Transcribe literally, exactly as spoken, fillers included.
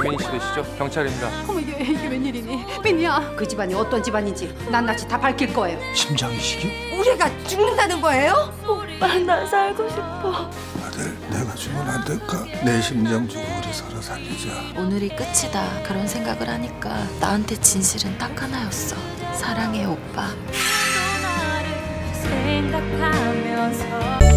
민희 씨 되시죠? 경찰입니다. 어머 이게, 이게 웬일이니? 민희야, 그 집안이 어떤 집안인지 낱낱이 다 밝힐 거예요. 심장이식이요? 우리가 죽는다는 거예요? 오빠 나 살고 싶어. 아들, 내가 주면 안 될까? 내 심장 주고 우리 서로 살리자. 오늘이 끝이다 그런 생각을 하니까 나한테 진실은 딱 하나였어. 사랑해 오빠. 생각하면서